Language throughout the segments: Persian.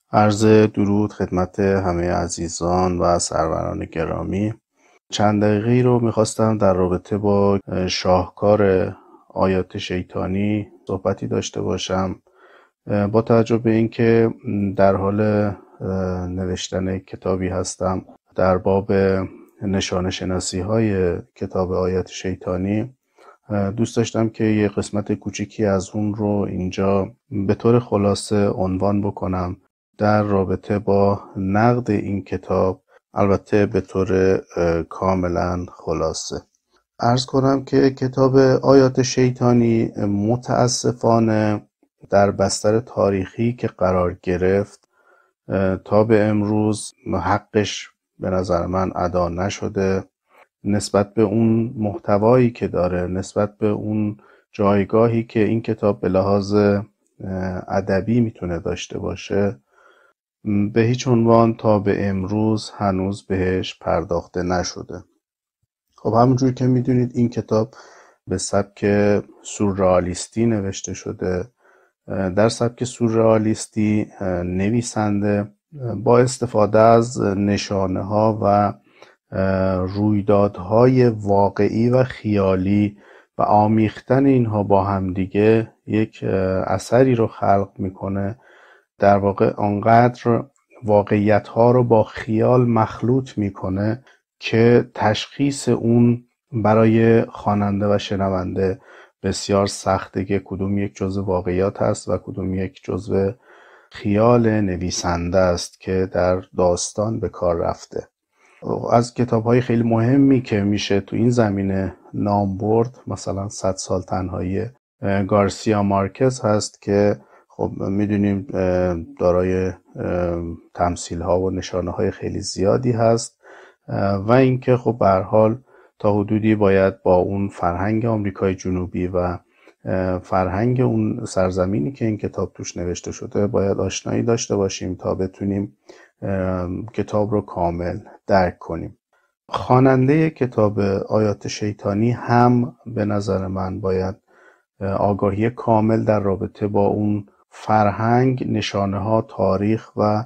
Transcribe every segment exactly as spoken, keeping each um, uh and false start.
عرض درود خدمت همه عزیزان و سروران گرامی. چند دقیقه‌ای رو میخواستم در رابطه با شاهکار آیات شیطانی صحبتی داشته باشم، با توجه به اینکه در حال نوشتن کتابی هستم در باب نشانه شناسی های کتاب آیات شیطانی. دوست داشتم که یه قسمت کوچیکی از اون رو اینجا به طور خلاصه عنوان بکنم در رابطه با نقد این کتاب، البته به طور کاملا خلاصه. عرض کنم که کتاب آیات شیطانی متاسفانه در بستر تاریخی که قرار گرفت تا به امروز حقش به نظر من ادا نشده، نسبت به اون محتوایی که داره، نسبت به اون جایگاهی که این کتاب به لحاظ ادبی میتونه داشته باشه، به هیچ عنوان تا به امروز هنوز بهش پرداخته نشده. خب همونجور که میدونید این کتاب به سبک سورئالیستی نوشته شده. در سبک سورئالیستی نویسنده با استفاده از نشانه ها و رویدادهای واقعی و خیالی و آمیختن اینها با همدیگه یک اثری رو خلق میکنه. در واقع آنقدر واقعیت ها رو با خیال مخلوط میکنه که تشخیص اون برای خواننده و شنونده بسیار سخته که کدوم یک جزء واقعیات هست و کدوم یک جزء خیال نویسنده است که در داستان به کار رفته. از کتاب‌های خیلی مهمی که میشه تو این زمینه نام برد مثلا صد سال تنهایی گارسیا مارکز هست که خب میدونیم دارای تمثیل‌ها و نشانه‌های خیلی زیادی هست و اینکه خب به هر حال تا حدودی باید با اون فرهنگ آمریکای جنوبی و فرهنگ اون سرزمینی که این کتاب توش نوشته شده باید آشنایی داشته باشیم تا بتونیم کتاب رو کامل درک کنیم. خواننده کتاب آیات شیطانی هم به نظر من باید آگاهی کامل در رابطه با اون فرهنگ، نشانه ها، تاریخ و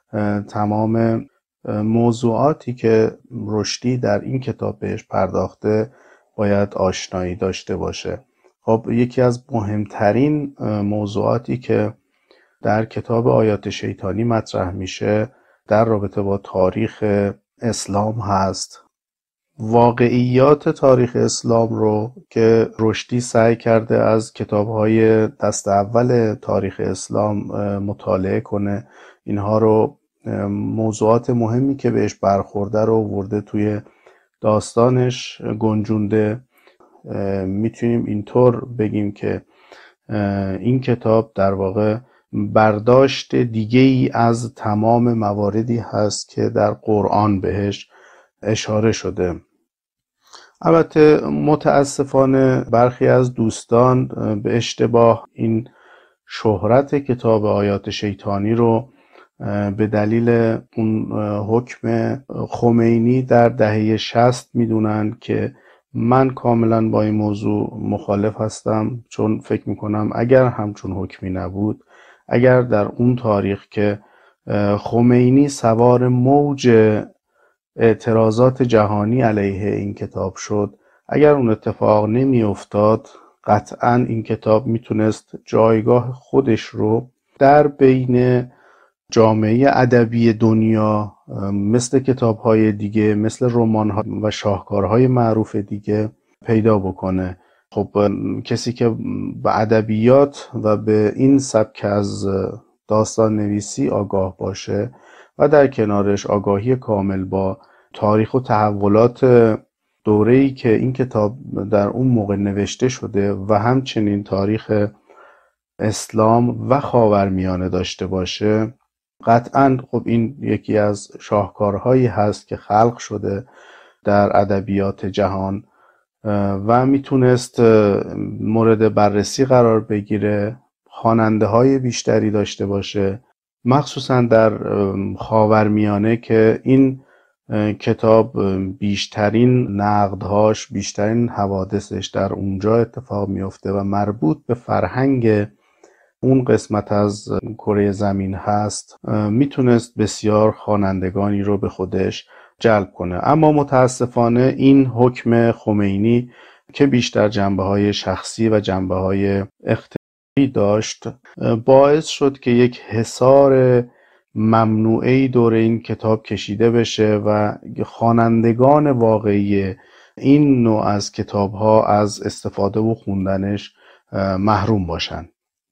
تمام موضوعاتی که رشدی در این کتاب بهش پرداخته باید آشنایی داشته باشه. خب یکی از مهمترین موضوعاتی که در کتاب آیات شیطانی مطرح میشه در رابطه با تاریخ اسلام هست. واقعیات تاریخ اسلام رو که رشدی سعی کرده از کتاب‌های دست اول تاریخ اسلام مطالعه کنه، اینها رو موضوعات مهمی که بهش برخورده رو ورده توی داستانش گنجونده. میتونیم اینطور بگیم که این کتاب در واقع برداشت دیگه ای از تمام مواردی هست که در قرآن بهش اشاره شده. البته متاسفانه برخی از دوستان به اشتباه این شهرت کتاب آیات شیطانی رو به دلیل اون حکم خمینی در دهه شصت میدونن که من کاملا با این موضوع مخالف هستم، چون فکر میکنم اگر همچون حکمی نبود، اگر در اون تاریخ که خمینی سوار موج اعتراضات جهانی علیه این کتاب شد، اگر اون اتفاق نمی افتاد قطعا این کتاب میتونست جایگاه خودش رو در بین جامعه ادبی دنیا مثل کتاب‌های دیگه، مثل رمان‌ها و شاهکارهای معروف دیگه پیدا بکنه. خب کسی که به ادبیات و به این سبک از داستان نویسی آگاه باشه و در کنارش آگاهی کامل با تاریخ و تحولات دوره‌ای که این کتاب در اون موقع نوشته شده و همچنین تاریخ اسلام و خاورمیانه داشته باشه، قطعاً خب این یکی از شاهکارهایی هست که خلق شده در ادبیات جهان و میتونست مورد بررسی قرار بگیره، خواننده های بیشتری داشته باشه، مخصوصاً در خاورمیانه که این کتاب بیشترین نقدهاش، بیشترین حوادثش در اونجا اتفاق میفته و مربوط به فرهنگ اون قسمت از کره زمین هست میتونست بسیار خوانندگانی رو به خودش جلب کنه. اما متاسفانه این حکم خمینی که بیشتر جنبه‌های شخصی و جنبه‌های اقتصادی داشت باعث شد که یک حصار ممنوعه‌ای دور این کتاب کشیده بشه و خوانندگان واقعی این نوع از کتاب‌ها از استفاده و خوندنش محروم باشن.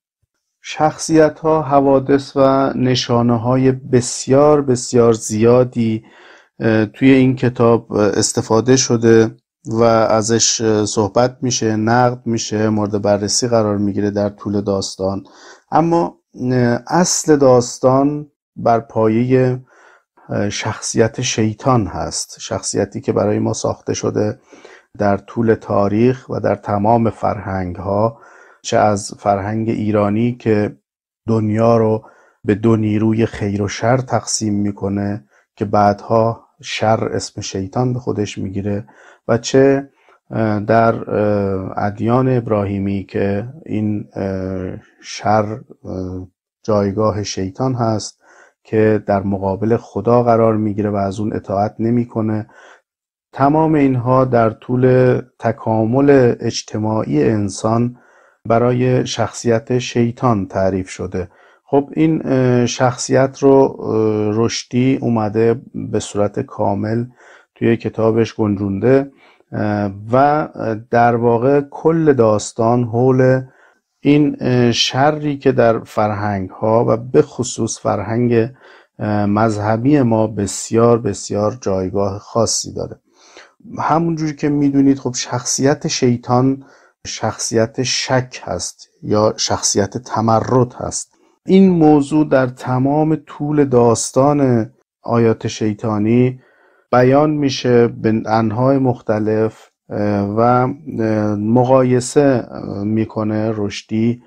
شخصیت‌ها، حوادث و نشانه‌های بسیار بسیار زیادی توی این کتاب استفاده شده و ازش صحبت میشه، نقد میشه، مورد بررسی قرار میگیره در طول داستان. اما اصل داستان بر پایه شخصیت شیطان هست، شخصیتی که برای ما ساخته شده در طول تاریخ و در تمام فرهنگ ها، چه از فرهنگ ایرانی که دنیا رو به دو نیروی خیر و شر تقسیم میکنه که بعدها شر اسم شیطان به خودش میگیره، و چه در ادیان ابراهیمی که این شر جایگاه شیطان هست که در مقابل خدا قرار میگیره و از اون اطاعت نمیکنه. تمام اینها در طول تکامل اجتماعی انسان برای شخصیت شیطان تعریف شده. خب این شخصیت رو رشدی اومده به صورت کامل توی کتابش گنجونده و در واقع کل داستان حول این شری که در فرهنگ ها و به خصوص فرهنگ مذهبی ما بسیار بسیار جایگاه خاصی داره. همونجوری که میدونید خب شخصیت شیطان شخصیت شک هست یا شخصیت تمرد هست. این موضوع در تمام طول داستان آیات شیطانی بیان میشه به انواع مختلف و مقایسه میکنه رشدی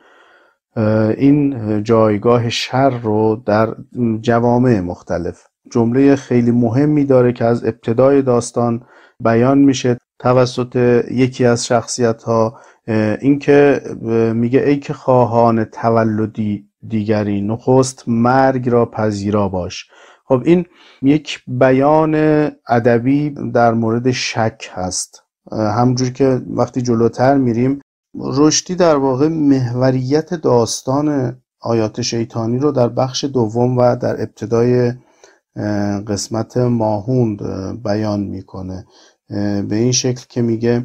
این جایگاه شر رو در جوامع مختلف. جمله خیلی مهمی داره که از ابتدای داستان بیان میشه توسط یکی از شخصیت ها، این که میگه ای که خواهان تولدی دیگری نخست مرگ را پذیرا باش. خب این یک بیان ادبی در مورد شک هست. همونجور که وقتی جلوتر میریم رشدی در واقع محوریت داستان آیات شیطانی رو در بخش دوم و در ابتدای قسمت ماهوند بیان میکنه به این شکل که میگه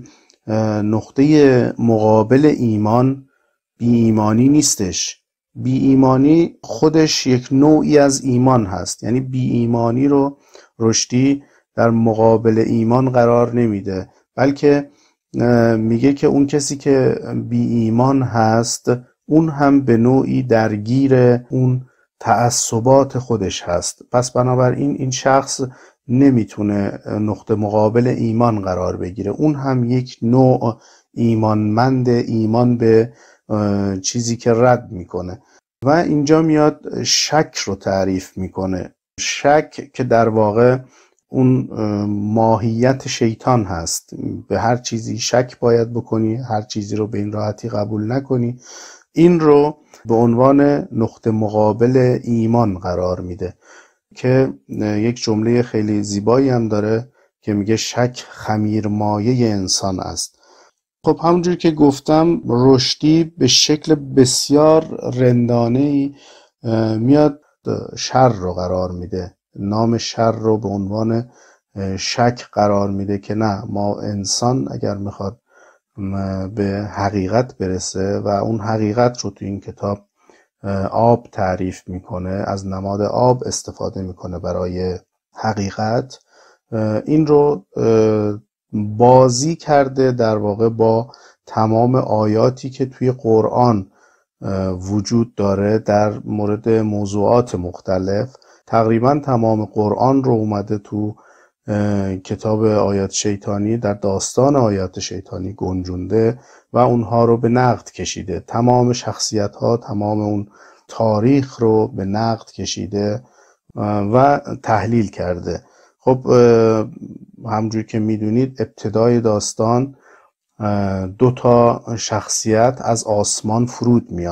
نقطه مقابل ایمان بی ایمانی نیستش. بی ایمانی خودش یک نوعی از ایمان هست، یعنی بی ایمانی رو رشدی در مقابل ایمان قرار نمیده، بلکه میگه که اون کسی که بی ایمان هست اون هم به نوعی درگیر اون تعصبات خودش هست. پس بنابراین این شخص نمیتونه نقطه مقابل ایمان قرار بگیره، اون هم یک نوع ایمانمند، ایمان به چیزی که رد میکنه. و اینجا میاد شک رو تعریف میکنه، شک که در واقع اون ماهیت شیطان هست. به هر چیزی شک باید بکنی، هر چیزی رو به این راحتی قبول نکنی. این رو به عنوان نقطه مقابل ایمان قرار میده که یک جمله خیلی زیبایی هم داره که میگه شک خمیر مایه انسان است. خب همونجور که گفتم رشدی به شکل بسیار رندانه‌ای میاد شر رو قرار میده، نام شر رو به عنوان شک قرار میده که نه، ما انسان اگر میخواد به حقیقت برسه و اون حقیقت رو تو این کتاب آب تعریف میکنه، از نماد آب استفاده میکنه برای حقیقت، این رو بازی کرده در واقع با تمام آیاتی که توی قرآن وجود داره در مورد موضوعات مختلف. تقریبا تمام قرآن رو اومده تو کتاب آیات شیطانی، در داستان آیات شیطانی گنجونده و اونها رو به نقد کشیده. تمام شخصیت ها، تمام اون تاریخ رو به نقد کشیده و تحلیل کرده. خب همونجور که میدونید ابتدای داستان دو تا شخصیت از آسمان فرود میان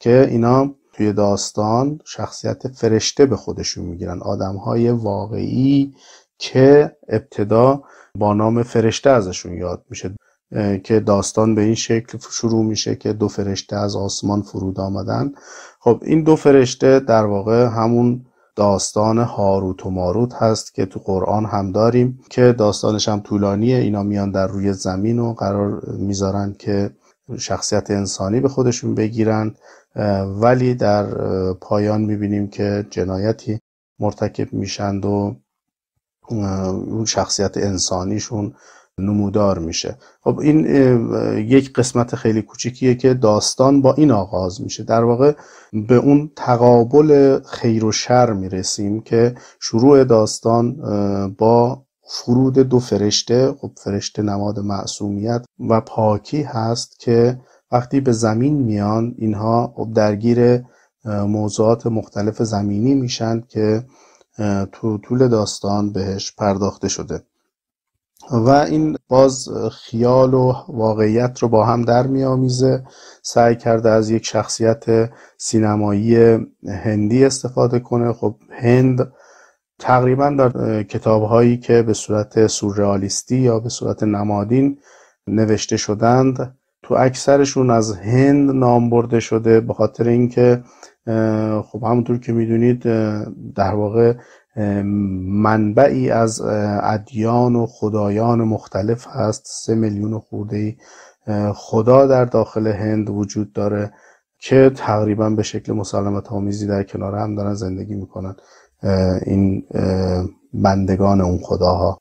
که اینا توی داستان شخصیت فرشته به خودشون میگیرن، آدمهای واقعی که ابتدا با نام فرشته ازشون یاد میشه، که داستان به این شکل شروع میشه که دو فرشته از آسمان فرود آمدن. خب این دو فرشته در واقع همون داستان هاروت و ماروت هست که تو قرآن هم داریم، که داستانش هم طولانیه. اینا میان در روی زمین و قرار میذارن که شخصیت انسانی به خودشون بگیرن، ولی در پایان میبینیم که جنایتی مرتکب میشند و اون شخصیت انسانیشون نمودار میشه. خب این یک قسمت خیلی کوچیکیه که داستان با این آغاز میشه. در واقع به اون تقابل خیر و شر میرسیم که شروع داستان با فرود دو فرشته. خب فرشته نماد معصومیت و پاکی هست که وقتی به زمین میان اینها درگیر موضوعات مختلف زمینی میشن که تو طول داستان بهش پرداخته شده و این باز خیال و واقعیت رو با هم در میامیزه. سعی کرده از یک شخصیت سینمایی هندی استفاده کنه. خب هند تقریبا در کتاب‌هایی که به صورت سورئالیستی یا به صورت نمادین نوشته شدند تو اکثرشون از هند نام برده شده، به خاطر اینکه خب همونطور که میدونید در واقع منبعی از ادیان و خدایان مختلف هست. سه میلیون خورده خدا در داخل هند وجود داره که تقریبا به شکل مسالمت آمیزی در کنار هم دارن زندگی میکنن این بندگان اون خداها.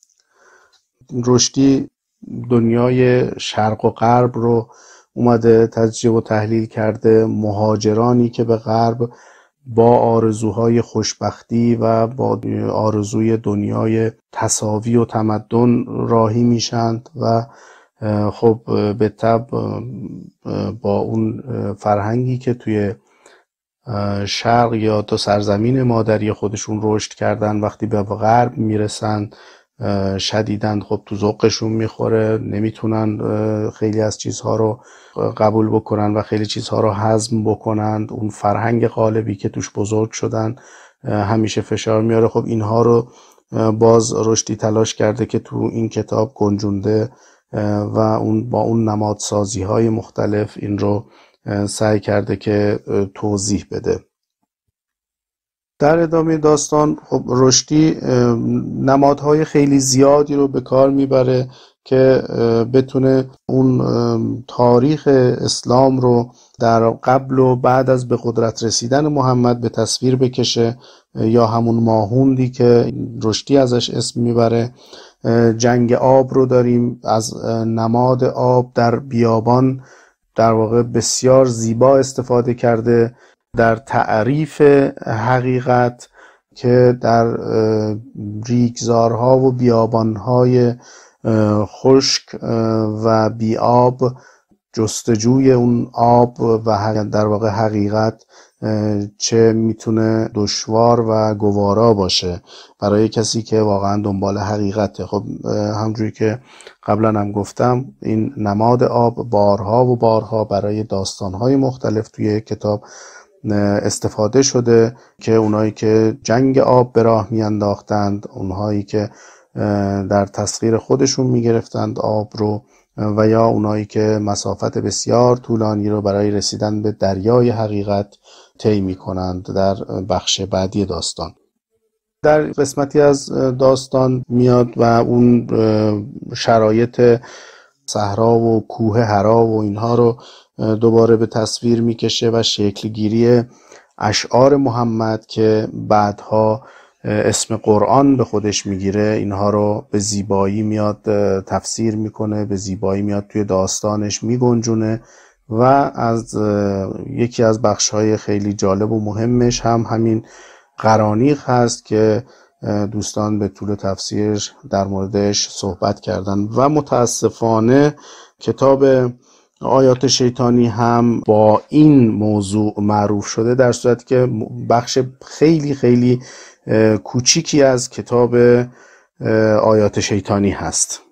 رشدی دنیای شرق و غرب رو اومده تجزیه و تحلیل کرده، مهاجرانی که به غرب با آرزوهای خوشبختی و با آرزوی دنیای تساوی و تمدن راهی میشند و خب به طبع با اون فرهنگی که توی شرق یا تو سرزمین مادری خودشون رشد کردن، وقتی به غرب میرسن شدیداً خب تو ذوقشون میخوره، نمیتونن خیلی از چیزها رو قبول بکنن و خیلی چیزها رو هضم بکنند. اون فرهنگ غالبی که توش بزرگ شدن همیشه فشار میاره. خب اینها رو باز رشدی تلاش کرده که تو این کتاب گنجونده و اون با اون نمادسازی های مختلف این رو سعی کرده که توضیح بده. در ادامه داستان خب رشدی نمادهای خیلی زیادی رو به کار میبره که بتونه اون تاریخ اسلام رو در قبل و بعد از به قدرت رسیدن محمد به تصویر بکشه، یا همون ماهوندی که رشدی ازش اسم میبره. جنگ آب رو داریم، از نماد آب در بیابان در واقع بسیار زیبا استفاده کرده در تعریف حقیقت که در ریگزارها و بیابانهای خشک و بی آب جستجوی اون آب و در واقع حقیقت چه میتونه دشوار و گوارا باشه برای کسی که واقعا دنبال حقیقته. خب همجوری که قبلا هم گفتم این نماد آب بارها و بارها برای داستانهای مختلف توی کتاب استفاده شده که اونایی که جنگ آب به راه میانداختند، اونهایی که در تسخیر خودشون میگرفتند آب رو، و یا اونایی که مسافت بسیار طولانی رو برای رسیدن به دریای حقیقت طی میکنند در بخش بعدی داستان. در قسمتی از داستان میاد و اون شرایط صحرا و کوه حرا و اینها رو دوباره به تصویر میکشه و شکلگیری اشعار محمد که بعدها اسم قرآن به خودش میگیره اینها رو به زیبایی میاد تفسیر میکنه، به زیبایی میاد توی داستانش میگنجونه. و از یکی از بخش‌های خیلی جالب و مهمش هم همین قرانیق هست که دوستان به طول تفسیر در موردش صحبت کردن و متاسفانه کتاب آیات شیطانی هم با این موضوع معروف شده، در صورتی که بخش خیلی خیلی کوچیکی از کتاب آیات شیطانی هست.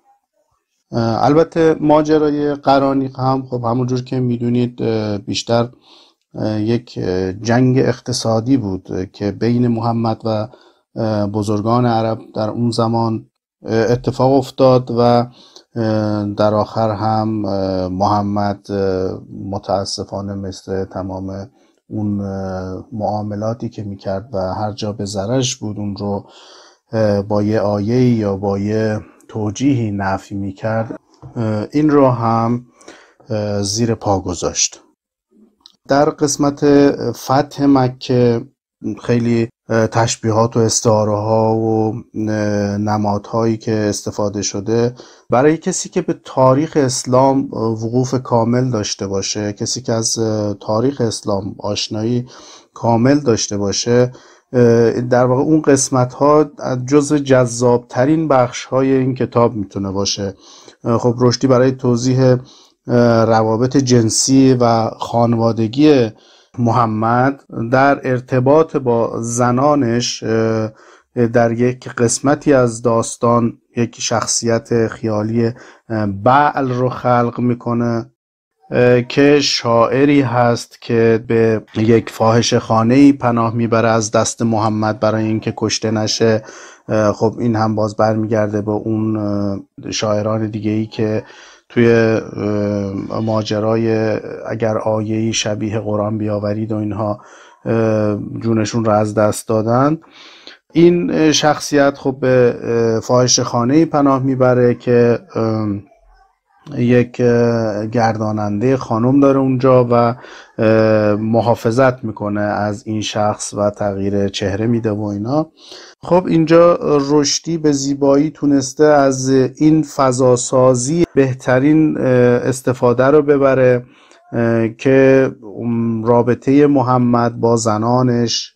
البته ماجرای قرانیق هم خب همونجور که میدونید بیشتر یک جنگ اقتصادی بود که بین محمد و بزرگان عرب در اون زمان اتفاق افتاد و در آخر هم محمد متاسفانه مثل تمام اون معاملاتی که میکرد و هر جا به ضررش بود اون رو با یه آیه یا با یه توجیهی نفی میکرد، این رو هم زیر پا گذاشت. در قسمت فتح مکه خیلی تشبیهات و استعاره ها و نمادهایی که استفاده شده برای کسی که به تاریخ اسلام وقوف کامل داشته باشه، کسی که از تاریخ اسلام آشنایی کامل داشته باشه، در واقع اون قسمت ها جزو جذاب ترین بخش های این کتاب میتونه باشه. خب رشدی برای توضیح روابط جنسی و خانوادگی محمد در ارتباط با زنانش در یک قسمتی از داستان یک شخصیت خیالی بعل رو خلق میکنه که شاعری هست که به یک فاحشه خانه‌ای پناه میبره از دست محمد برای اینکه کشته نشه. خب این هم باز برمیگرده به اون شاعران دیگه‌ای که توی ماجرای اگر آیه‌ای شبیه قرآن بیاورید و اینها جونشون رو از دست دادن. این شخصیت خب به فاحشه خانه‌ای پناه میبره که یک گرداننده خانم داره اونجا و محافظت میکنه از این شخص و تغییر چهره میده و اینا. خب اینجا رشدی به زیبایی تونسته از این فضاسازی بهترین استفاده رو ببره که رابطه محمد با زنانش،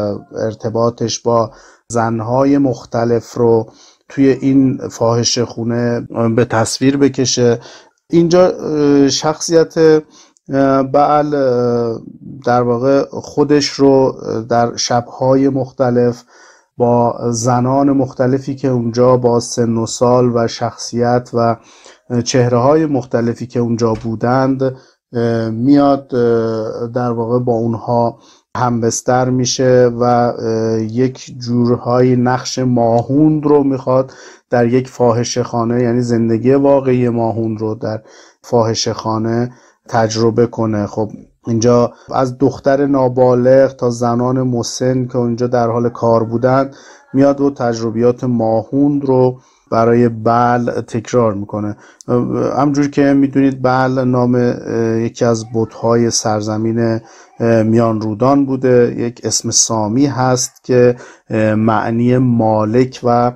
ارتباطش با زنهای مختلف رو توی این فاحشه خونه به تصویر بکشه. اینجا شخصیت بعل در واقع خودش رو در شبهای مختلف با زنان مختلفی که اونجا با سن و سال و شخصیت و چهره‌های مختلفی که اونجا بودند میاد در واقع با اونها همبستر میشه و یک جورهای نقش ماهوند رو میخواد در یک فاحشه خانه، یعنی زندگی واقعی ماهوند رو در فاحشه خانه تجربه کنه. خب اینجا از دختر نابالغ تا زنان مسن که اونجا در حال کار بودن میاد و تجربیات ماهوند رو برای بعل تکرار میکنه. همجور که میدونید بعل نام یکی از بت‌های سرزمین میان رودان بوده، یک اسم سامی هست که معنی مالک و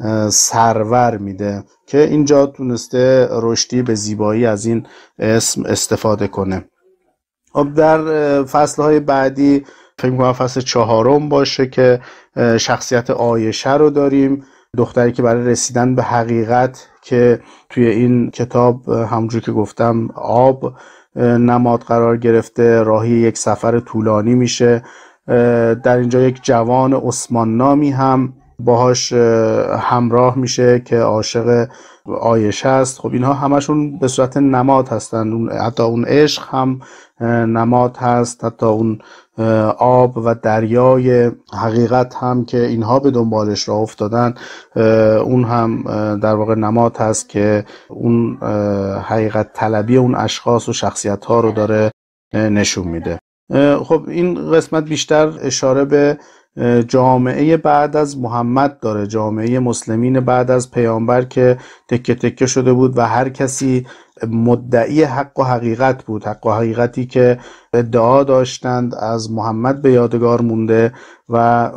سرور میده که اینجا تونسته رشدی به زیبایی از این اسم استفاده کنه. خب در فصلهای بعدی فکر می‌کنم فصل چهارم باشه که شخصیت عایشه رو داریم، دختری که برای رسیدن به حقیقت که توی این کتاب همونجور که گفتم آب نماد قرار گرفته، راهی یک سفر طولانی میشه. در اینجا یک جوان عثمان نامی هم باهاش همراه میشه که عاشق عایشه است. خب اینها همشون به صورت نماد هستن، حتی اون عشق هم نماد هست، حتی اون آب و دریای حقیقت هم که اینها به دنبالش راه افتادن اون هم در واقع نماد هست که اون حقیقت طلبی اون اشخاص و شخصیت ها رو داره نشون میده. خب این قسمت بیشتر اشاره به جامعه بعد از محمد داره، جامعه مسلمین بعد از پیامبر که تکه تکه شده بود و هر کسی مدعی حق و حقیقت بود، حق و حقیقتی که ادعا داشتند از محمد به یادگار مونده و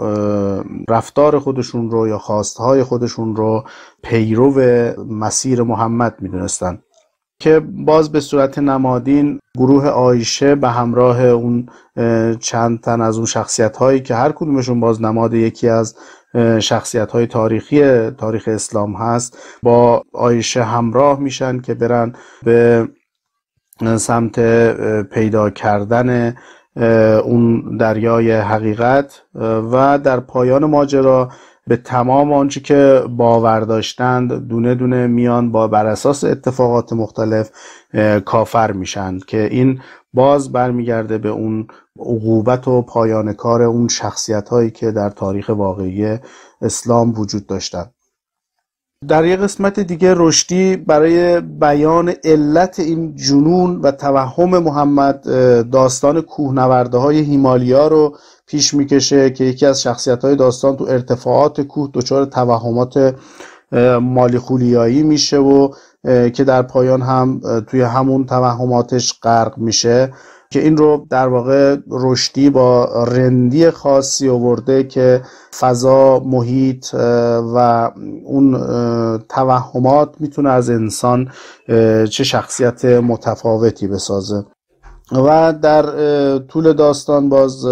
رفتار خودشون رو یا خواستهای خودشون رو پیرو مسیر محمد میدونستن که باز به صورت نمادین گروه عایشه به همراه اون چند تن از اون شخصیت هایی که هر کدومشون باز نماد یکی از شخصیت های تاریخی تاریخ اسلام هست با عایشه همراه میشن که برن به سمت پیدا کردن اون دریای حقیقت و در پایان ماجرا به تمام آنچه که باور داشتند دونه دونه میان با بر اساس اتفاقات مختلف کافر میشن که این باز برمیگرده به اون عقوبت و پایان کار اون شخصیت هایی که در تاریخ واقعی اسلام وجود داشتن. در یک قسمت دیگه رشدی برای بیان علت این جنون و توهم محمد داستان کوهنورده های هیمالیا رو پیش میکشه که یکی از شخصیت های داستان تو ارتفاعات کوه دچار توهمات مالیخولیایی میشه و که در پایان هم توی همون توهماتش غرق میشه، که این رو در واقع رشدی با رندی خاصی آورده که فضا، محیط و اون توهمات میتونه از انسان چه شخصیت متفاوتی بسازه. و در طول داستان باز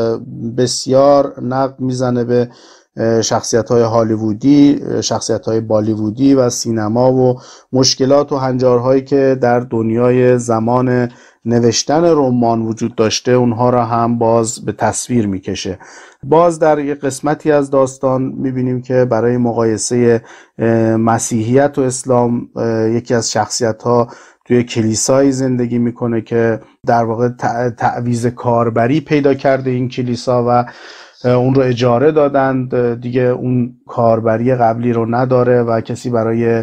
بسیار نقد میزنه به شخصیت‌های هالیوودی، شخصیت‌های بالیوودی و سینما و مشکلات و هنجارهایی که در دنیای زمان نوشتن رمان وجود داشته اونها را هم باز به تصویر میکشه. باز در یک قسمتی از داستان میبینیم که برای مقایسه مسیحیت و اسلام یکی از شخصیت‌ها توی کلیسایی زندگی میکنه که در واقع تعویض کاربری پیدا کرده این کلیسا و اون رو اجاره دادند، دیگه اون کاربری قبلی رو نداره و کسی برای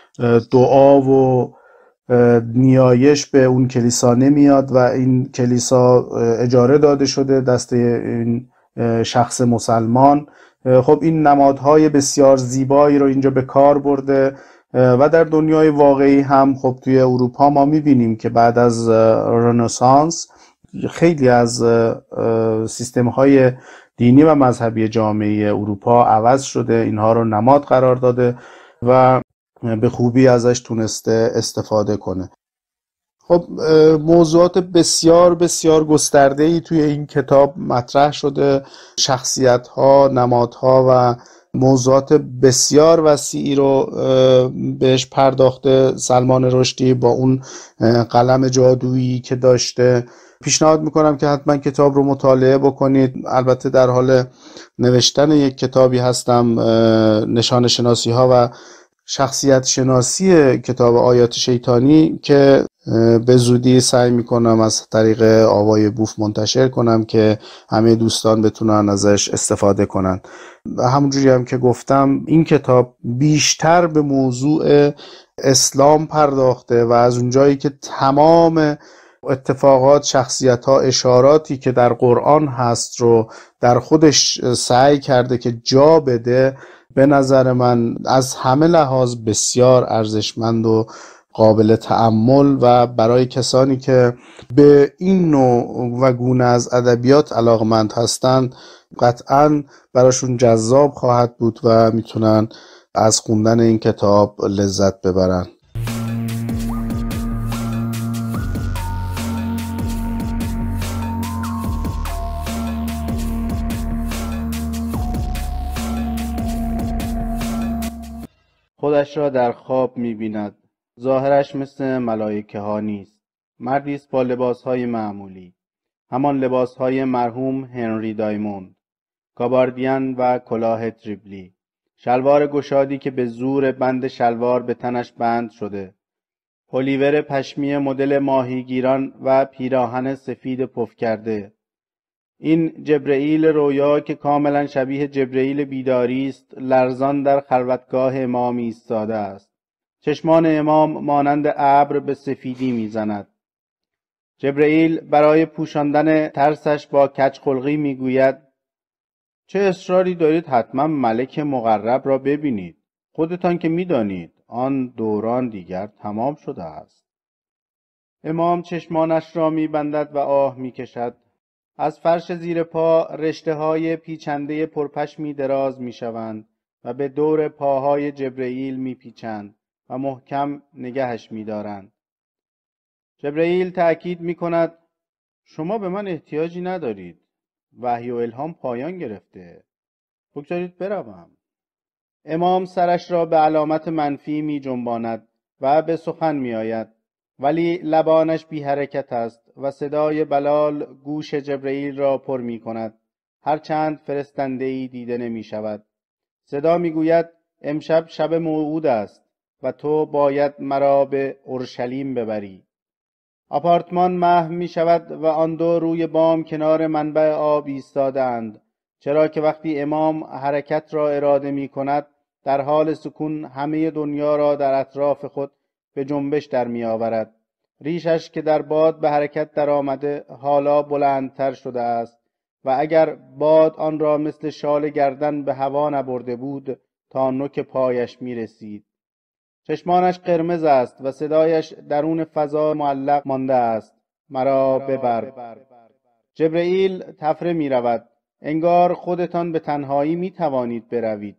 دعا و نیایش به اون کلیسا نمیاد و این کلیسا اجاره داده شده دست این شخص مسلمان. خب این نمادهای بسیار زیبایی رو اینجا به کار برده و در دنیای واقعی هم خب توی اروپا ما میبینیم که بعد از رنسانس خیلی از سیستم‌های دینی و مذهبی جامعه اروپا عوض شده، اینها رو نماد قرار داده و به خوبی ازش تونسته استفاده کنه. خب موضوعات بسیار بسیار گسترده‌ای توی این کتاب مطرح شده، شخصیت‌ها، نمادها و موضوعات بسیار وسیعی رو بهش پرداخته سلمان رشدی با اون قلم جادویی که داشته. پیشنهاد میکنم که حتما کتاب رو مطالعه بکنید. البته در حال نوشتن یک کتابی هستم، نشان شناسی ها و شخصیت شناسی کتاب آیات شیطانی، که به زودی سعی میکنم از طریق آوای بوف منتشر کنم که همه دوستان بتونن ازش استفاده کنن. و همونجوری هم که گفتم این کتاب بیشتر به موضوع اسلام پرداخته و از اونجایی که تمام اتفاقات، شخصیت ها، اشاراتی که در قرآن هست رو در خودش سعی کرده که جا بده، به نظر من از همه لحاظ بسیار ارزشمند و قابل تأمل و برای کسانی که به این نوع و گونه از ادبیات علاقمند هستند قطعاً براشون جذاب خواهد بود و میتونن از خوندن این کتاب لذت ببرن. خودش را در خواب می‌بیند. ظاهرش مثل ملائکه ها نیست. مردی است با لباس‌های معمولی، همان لباس‌های مرحوم هنری دایموند، گاباردین و کلاه تریبلی، شلوار گشادی که به زور بند شلوار به تنش بند شده، پلیور پشمی مدل ماهیگیران و پیراهن سفید پف کرده. این جبرئیل رویا که کاملا شبیه جبرئیل بیداری است، لرزان در خلوتگاه امام ایستاده است. چشمان امام مانند ابر به سفیدی میزند. جبرئیل برای پوشاندن ترسش با کج خلقی میگوید: چه اصراری دارید حتما ملک مقرب را ببینید؟ خودتان که میدانید آن دوران دیگر تمام شده است. امام چشمانش را میبندد و آه میکشد. از فرش زیر پا رشته های پیچنده پرپشمی دراز می شوند و به دور پاهای جبرئیل می پیچند و محکم نگهش می دارند. جبرئیل تأکید می کند: شما به من احتیاجی ندارید. وحی و الهام پایان گرفته. بگذارید بروم. امام سرش را به علامت منفی می جنباند و به سخن می آید، ولی لبانش بی حرکت است و صدای بلال گوش جبرئیل را پر می کند، هرچند فرستنده‌ای دیده نمی شود. صدا میگوید امشب شب موعود است و تو باید مرا به اورشلیم ببری. آپارتمان محو می شود و آن دو روی بام کنار منبع آب ایستادند، چرا که وقتی امام حرکت را اراده می کند در حال سکون همه دنیا را در اطراف خود به جنبش در می آورد. ریشش که در باد به حرکت در آمده حالا بلندتر شده است و اگر باد آن را مثل شال گردن به هوا نبرده بود تا نوک پایش می رسید. چشمانش قرمز است و صدایش درون فضا معلق مانده است: مرا ببر. جبرئیل تفره می رود. انگار خودتان به تنهایی می توانید بروید.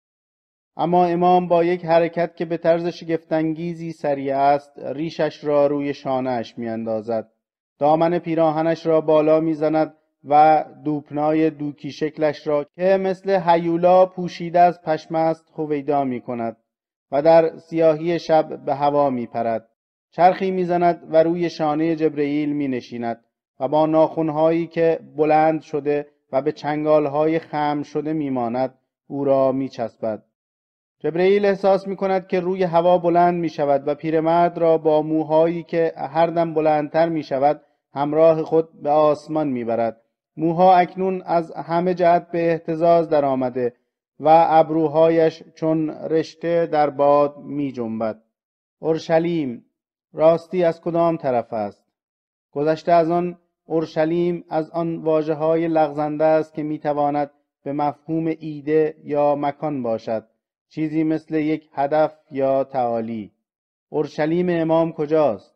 اما امام با یک حرکت که به طرز شگفت‌انگیزی سریع است ریشش را روی شانه‌اش می اندازد. دامن پیراهنش را بالا می زند و دوپنای دوکی شکلش را که مثل هیولا پوشیده از پشم است هویدا می کند و در سیاهی شب به هوا می پرد. چرخی می زند و روی شانه جبرئیل می نشیند و با ناخنهایی که بلند شده و به چنگالهای خم شده می ماند او را می چسبد. جبرئیل احساس می کند که روی هوا بلند می شود و پیرمرد را با موهایی که هر دم بلندتر می شود همراه خود به آسمان می برد. موها اکنون از همه جهت به اهتزاز در آمده و ابروهایش چون رشته در باد می جنبد. اورشلیم راستی از کدام طرف است؟ گذشته از آن اورشلیم از آن واژه‌های لغزنده است که می تواند به مفهوم ایده یا مکان باشد، چیزی مثل یک هدف یا تعالی. اورشلیم امام کجاست؟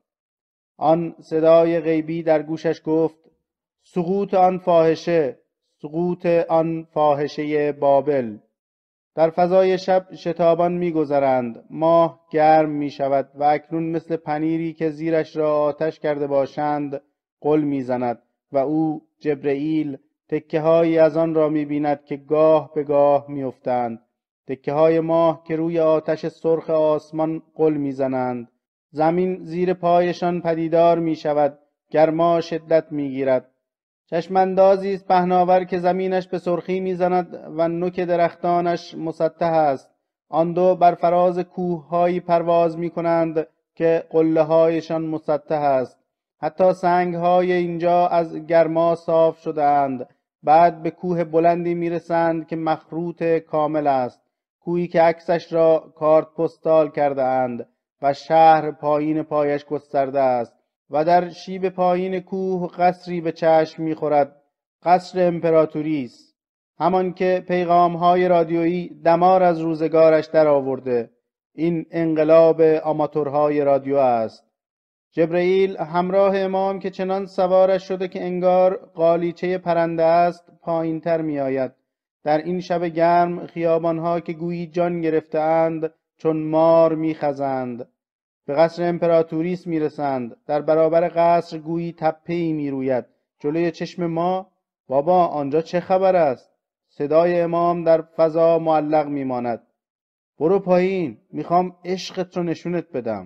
آن صدای غیبی در گوشش گفت: سقوط آن فاحشه، سقوط آن فاحشه بابل. در فضای شب شتابان می‌گذرند، ماه گرم می‌شود و اکنون مثل پنیری که زیرش را آتش کرده باشند غل می‌زند و او جبرئیل تکه‌هایی از آن را می‌بیند که گاه به گاه می‌افتند، تکه‌های ماه که روی آتش سرخ آسمان غل می‌زنند. زمین زیر پایشان پدیدار می‌شود، گرما شدت می‌گیرد. چشماندازی است پهناور که زمینش به سرخی میزند و نوک درختانش مسطح است. آن دو بر فراز کوه‌هایی پرواز میکنند که قله‌هایشان مسطح است. حتی سنگ‌های اینجا از گرما صاف شده‌اند. بعد به کوه بلندی میرسند که مخروط کامل است، کوهی که عکسش را کارت پستال کرده اند و شهر پایین پایش گسترده است و در شیب پایین کوه قصری به چشم می‌خورد، قصر امپراتوریس، همان که پیغام‌های رادیویی دمار از روزگارش در آورده. این انقلاب آماتورهای رادیو است. جبرئیل همراه امام که چنان سوارش شده که انگار قالیچه پرنده است پایین‌تر می‌آید. در این شب گرم خیابان‌ها که گویی جان گرفته‌اند چون مار می‌خزند. به قصر امپراتوریس میرسند. در برابر قصر گویی تپه‌ای میروید. جلوی چشم ما بابا آنجا چه خبر است؟ صدای امام در فضا معلق میماند: برو پایین، میخوام عشقت رو نشونت بدم.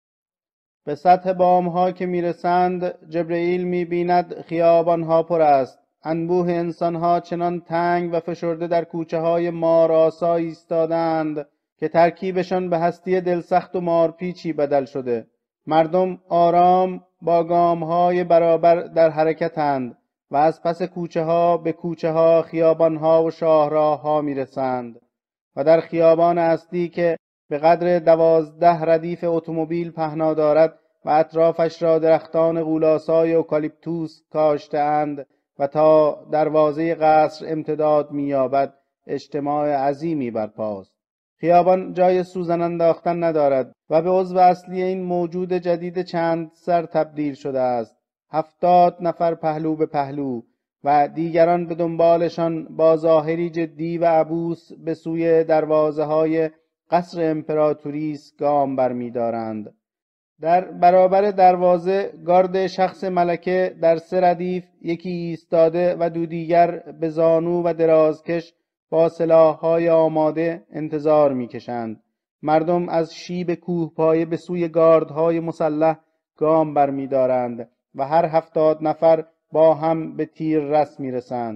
به سطح بام‌ها که میرسند جبرئیل میبیند خیابان‌ها پر است. انبوه انسان‌ها چنان تنگ و فشرده در کوچه‌های مارآسا ایستادند که ترکیبشان به هستی دلسخت و مارپیچی بدل شده. مردم آرام با گام‌های برابر در حرکتند و از پس کوچه‌ها به کوچه‌ها، خیابان‌ها و شاهراه‌ها میرسند و در خیابان اصلی که به قدر دوازده ردیف اتومبیل پهنا دارد و اطرافش را درختان غولاسای اوکالیپتوس کاشته‌اند و تا دروازه قصر امتداد می‌یابد، اجتماع عظیمی برپاست. خیابان جای سوزن انداختن ندارد و به عضو اصلی این موجود جدید چند سر تبدیل شده است. هفتاد نفر پهلو به پهلو و دیگران به دنبالشان با ظاهری جدی و عبوس به سوی دروازه های قصر امپراتوریس گام برمی دارند. در برابر دروازه گارد شخص ملکه در سه ردیف، یکی ایستاده و دو دیگر به زانو و درازکش با سلاح‌های آماده انتظار می‌کشند. مردم از شیب کوهپایه به سوی گاردهای مسلح گام برمی‌دارند و هر هفتاد نفر با هم به تیر رس می‌رسند.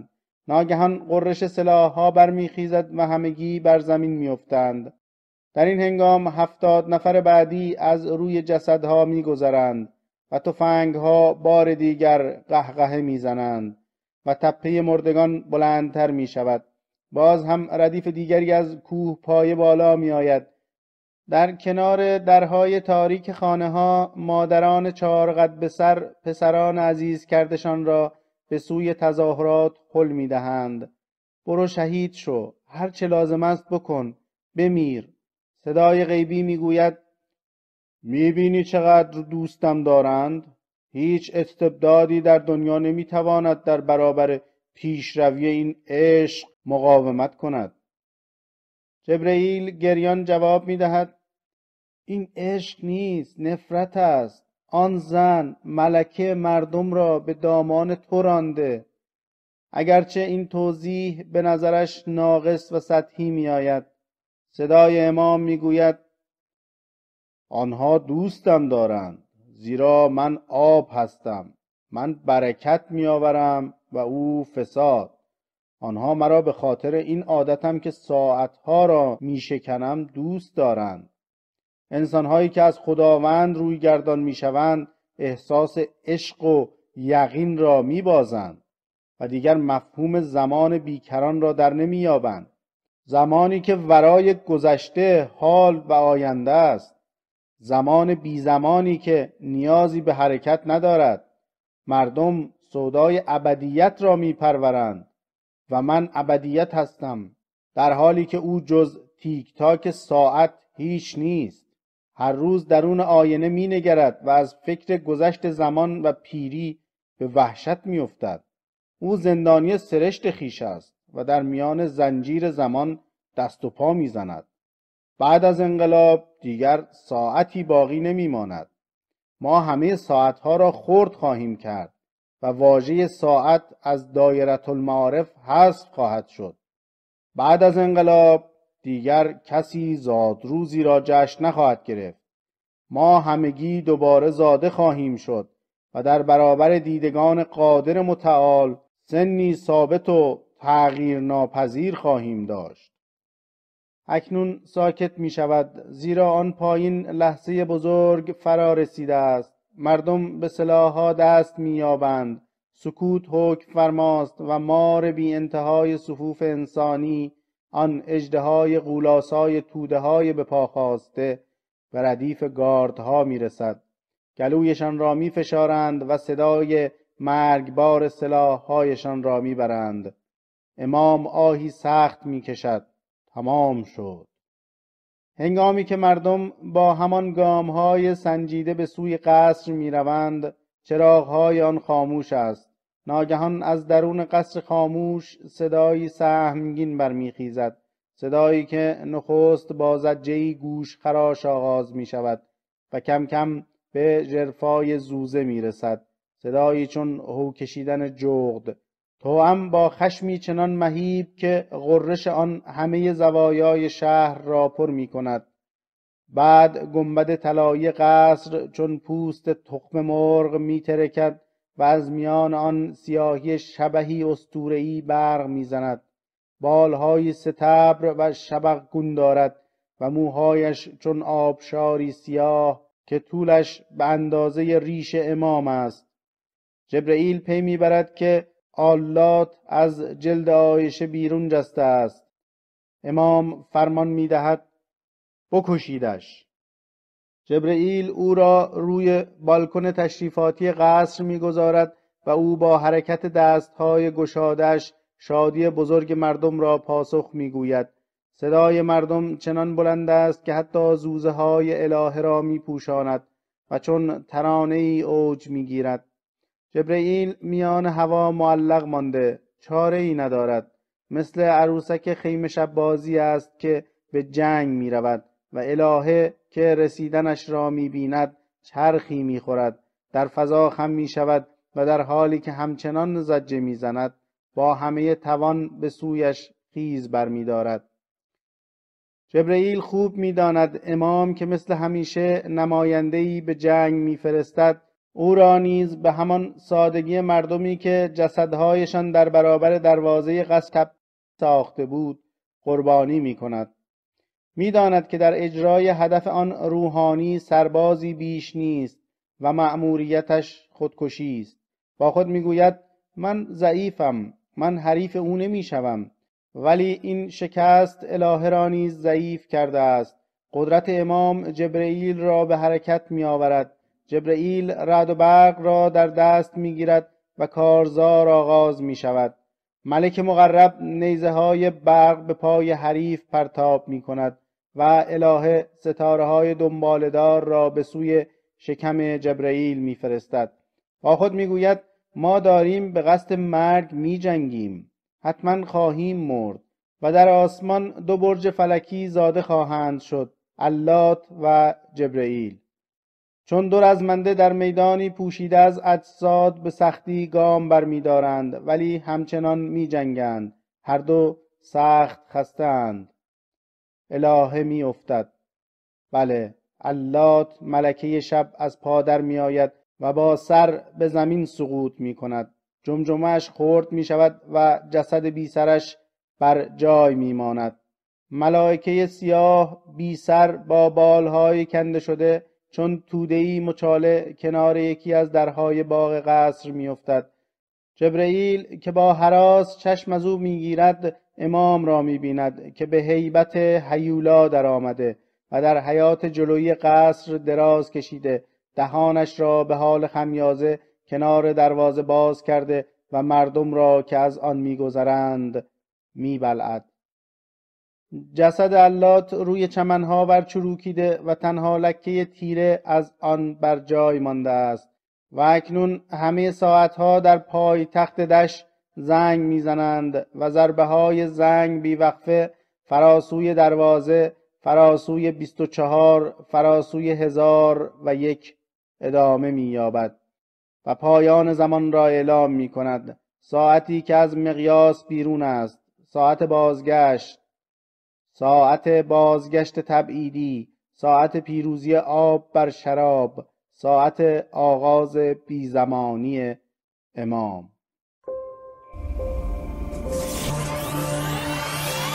ناگهان غرش سلاح‌ها برمیخیزد و همگی بر زمین میافتند. در این هنگام هفتاد نفر بعدی از روی جسدها میگذرند و تفنگ‌ها بار دیگر قهقهه میزنند و تپه مردگان بلندتر میشود. باز هم ردیف دیگری از کوه پایه بالا میآید. در کنار درهای تاریک خانه‌ها مادران چهار قد به سر پسران عزیز کردشان را به سوی تظاهرات هل می‌دهند. برو شهید شو، هر چه لازم است بکن، بمیر. صدای غیبی میگوید میبینی چقدر دوستم دارند؟ هیچ استبدادی در دنیا نمیتواند در برابر پیشروی این عشق مقاومت کند. جبرئیل گریان جواب میدهد این عشق نیست، نفرت است. آن زن ملکه مردم را به دامان تو رانده. اگرچه این توضیح به نظرش ناقص و سطحی می آید. صدای امام می گوید آنها دوستم دارند زیرا من آب هستم. من برکت می آورم و او فساد. آنها مرا به خاطر این عادتم که ساعتها را می شکنم دوست دارند. انسانهایی که از خداوند روی گردان می شوند احساس عشق و یقین را می بازند و دیگر مفهوم زمان بیکران را در نمی یابند. زمانی که ورای گذشته، حال و آینده است. زمان بی زمانی که نیازی به حرکت ندارد. مردم سودای ابدیت را می پرورند و من ابدیت هستم، در حالی که او جز تیک تاک ساعت هیچ نیست. هر روز درون آینه می نگرد و از فکر گذشت زمان و پیری به وحشت می افتد. او زندانی سرشت خیش است و در میان زنجیر زمان دست و پا می زند. بعد از انقلاب دیگر ساعتی باقی نمی ماند. ما همه ساعتها را خرد خواهیم کرد و واژه ساعت از دایره المعارف حذف خواهد شد. بعد از انقلاب دیگر کسی زادروزی را جشن نخواهد گرفت. ما همگی دوباره زاده خواهیم شد و در برابر دیدگان قادر متعال سنی ثابت و تغییر ناپذیر خواهیم داشت. اکنون ساکت می شود زیرا آن پایین لحظه بزرگ فرا رسیده است. مردم به سلاح‌ها دست می یابند. سکوت حکم فرماست و مار بی انتهای صفوف انسانی، آن اژدهای غولاسای توده‌های به پا خاسته، به ردیف گاردها می رسد. گلویشان را می فشارند و صدای مرگبار سلاح‌هایشان را می برند. امام آهی سخت می کشد. تمام شد. هنگامی که مردم با همان گام‌های سنجیده به سوی قصر می‌روند، چراغ‌های آن خاموش است. ناگهان از درون قصر خاموش صدایی سهمگین برمیخیزد، صدایی که نخست با زجه‌ای گوش خراش آغاز می‌شود و کم کم به ژرفای زوزه می‌رسد. صدایی چون هو کشیدن جغد، توأم با خشمی چنان مهیب که غرش آن همه زوایای شهر را پر می کند. بعد گنبد طلایی قصر چون پوست تخم مرغ می ترکد و از میان آن سیاهی شبحی اسطوره‌ای برق می زند. بالهای ستبر و شبقگون دارد و موهایش چون آبشاری سیاه که طولش به اندازه ریش امام است. جبرئیل پی می برد که آلات از جلد عایشه بیرون جسته است. امام فرمان می دهد بکشیدش. جبرئیل او را روی بالکن تشریفاتی قصر می گذارد و او با حرکت دستهای گشادش شادی بزرگ مردم را پاسخ می گوید. صدای مردم چنان بلند است که حتی زوزه های الهه را می پوشاند و چون ترانه ای اوج می گیرد. جبرئیل میان هوا معلق مانده، چاره ای ندارد. مثل عروسک خیمه شب بازی است که به جنگ می رود و الهه که رسیدنش را می بیند چرخی می خورد، در فضا خم می شود و در حالی که همچنان زجه می زند با همه توان به سویش خیز بر می دارد. جبرئیل خوب می داند امام که مثل همیشه نماینده‌ای به جنگ می فرستد او را نیز به همان سادگی مردمی که جسدهایشان در برابر دروازه قصر ساخته بود قربانی می کند. می داند که در اجرای هدف آن روحانی سربازی بیش نیست و مأموریتش خودکشی است. با خود می گوید من ضعیفم، من حریف او نمی شوم. ولی این شکست الهه را نیز ضعیف کرده است. قدرت امام جبرئیل را به حرکت می آورد. جبرئیل رعد و برق را در دست می گیرد و کارزار آغاز می شود. ملک مقرب نیزه های برق به پای حریف پرتاب می کند و الهه ستاره های دنبالدار را به سوی شکم جبرئیل می فرستد. با خود می گوید ما داریم به قصد مرگ می جنگیم. حتما خواهیم مرد و در آسمان دو برج فلکی زاده خواهند شد، اللات و جبرئیل. چون دو رزمنده در میدانی پوشیده از اجساد به سختی گام برمی دارند ولی همچنان می جنگند. هر دو سخت خسته اند. الهه می افتد. بله، اللات ملکه شب از پا در می آید و با سر به زمین سقوط می کند. جمجمه‌اش خرد می شود و جسد بی سرش بر جای می ماند. ملائکه سیاه بی سر با بالهای کنده شده چون توده‌ای مچاله کنار یکی از درهای باغ قصر می افتد. جبرئیل که با هراس چشم از او می گیرد امام را می بیند که به هیبت هیولا در آمده و در حیاط جلوی قصر دراز کشیده، دهانش را به حال خمیازه کنار دروازه باز کرده و مردم را که از آن می گذرند می بلعد. جسد اللات روی چمنها برچروکیده و تنها لکه تیره از آن بر جای مانده است و اکنون همه ساعتها در پای تخت دش زنگ میزنند و ضربه های زنگ بیوقفه فراسوی دروازه، فراسوی بیست و چهار، فراسوی هزار و یک ادامه می‌یابد و پایان زمان را اعلام می کند. ساعتی که از مقیاس بیرون است، ساعت بازگشت، ساعت بازگشت تبعیدی، ساعت پیروزی آب بر شراب، ساعت آغاز بیزمانی امام.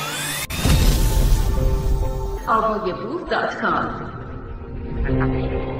آوای بود دات کام